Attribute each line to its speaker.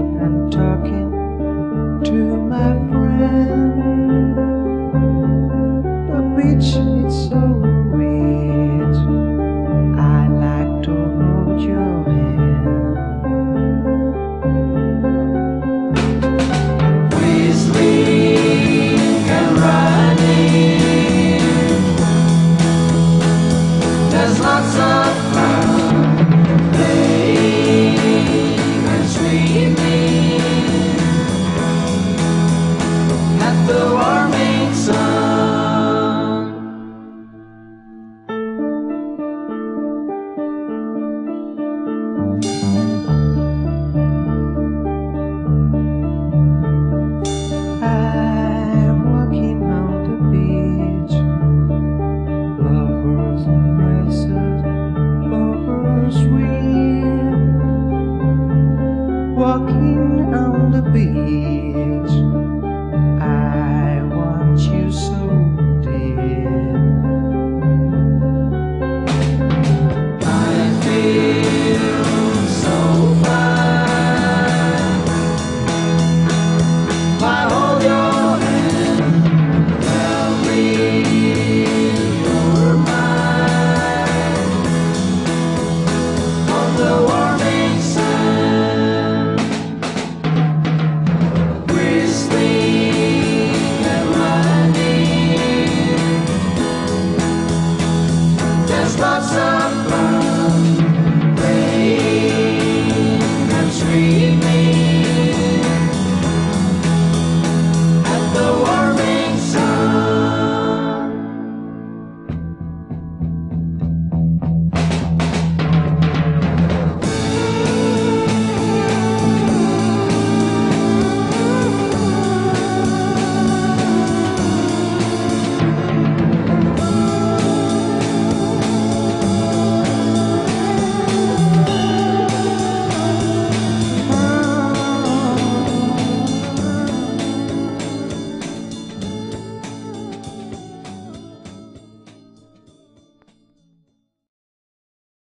Speaker 1: and talking to my friend. The beach, it's so rich. I like to hold your hand. Whistling and riding, there's lots of fun. Playing and screaming at the warming sun. I'm walking on the beach. Lovers embraces, lovers sweet. Walking on the beach.